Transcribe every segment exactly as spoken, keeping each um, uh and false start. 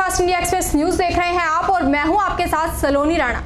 Superfast India express news देख रहे हैं आप और मैं हूं आपके साथ सलोनी राणा।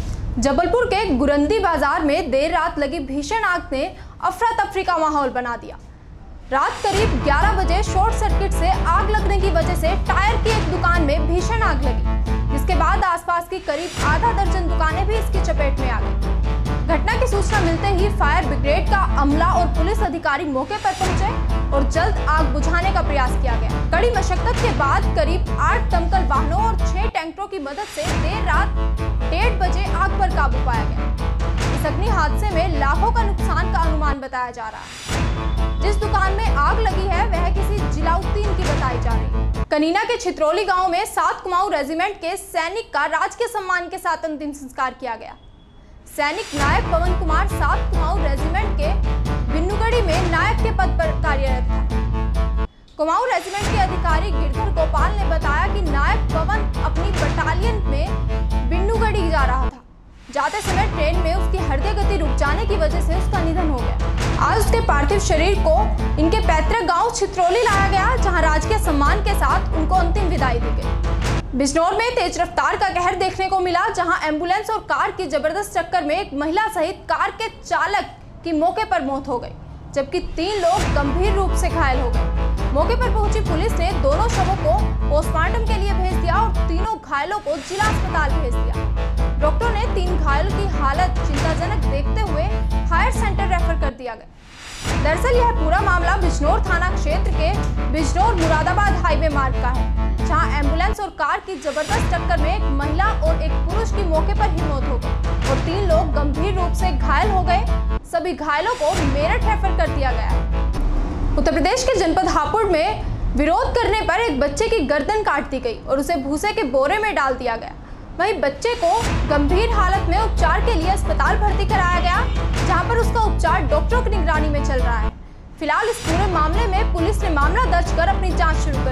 जबलपुर के गुरंदी बाजार में देर रात लगी भीषण आग ने अफरा तफरी का माहौल बना दिया। रात करीब ग्यारह बजे शॉर्ट सर्किट से आग लगने की वजह से टायर की एक दुकान में भीषण आग लगी, जिसके बाद आसपास की करीब आधा दर्जन दुकानें भी इसकी चपेट में आ गई। घटना की सूचना मिलते ही फायर ब्रिगेड का अमला और पुलिस अधिकारी मौके पर पहुंचे और जल्द आग बुझाने का प्रयास किया गया। कड़ी मशक्कत के बाद करीब आठ दमकल वाहनों और छह टैंकरों की मदद से देर रात डेढ़ बजे आग पर काबू पाया गया। इस अग्नि हादसे में लाखों का नुकसान का अनुमान बताया जा रहा है। जिस दुकान में आग लगी है वह किसी जिलाउद्दीन की बताई जा रही है। कनीना के छित्रोली गांव में सात कुमाऊं रेजिमेंट के सैनिक का राजकीय सम्मान के साथ अंतिम संस्कार किया गया। सैनिक नायक पवन कुमार सात कुमाऊं रेजिमेंट के बिन्नुगढ़ी में नायक के पद पर कार्यरत था। कुमाऊं रेजिमेंट के अधिकारी गिरधर गोपाल ने बताया कि नायक पवन अपनी बटालियन में बिन्नुगढ़ी जा रहा था। जाते समय ट्रेन में उसकी हृदय गति रुक जाने की वजह से उसका निधन हो गया। आज उसके पार्थिव शरीर को इनके पैतृक गांव छित्रोली लाया गया, जहां राजकीय सम्मान के साथ उनको अंतिम विदाई दी गई। बिजनौर में तेज रफ्तार का कहर देखने को मिला, जहां एम्बुलेंस और कार की जबरदस्त टक्कर में एक महिला सहित कार के चालक की मौके पर मौत हो गई, जबकि तीन लोग गंभीर रूप से घायल हो गए। मौके पर पहुंची पुलिस ने दोनों शवों को पोस्टमार्टम के लिए भेज दिया और तीनों घायलों को जिला अस्पताल भेज दिया। डॉक्टरों ने तीन घायलों की हालत चिंताजनक देखते हुए हायर सेंटर रेफर कर दिया गया। दरअसल यह पूरा मामला बिजनौर थाना क्षेत्र के बिजनौर मुरादाबाद हाईवे मार्ग का है, जहां एम्बुलेंस और कार की जबरदस्त टक्कर में एक महिला और एक पुरुष की मौके पर ही मौत हो गई और तीन लोग गंभीर रूप से घायल हो गए। सभी घायलों को मेरठ रेफर कर दिया गया है। उत्तर प्रदेश के जनपद हापुड़ में विरोध करने पर एक बच्चे की गर्दन काट दी गई और उसे भूसे के बोरे में डाल दिया गया। वहीं बच्चे को गंभीर हालत में उपचार के लिए अस्पताल भर्ती कराया गया, जहां पर उसका उपचार डॉक्टरों की निगरानी में चल रहा है। फिलहाल इस पूरे मामले में पुलिस ने मामला दर्ज कर अपनी जांच शुरू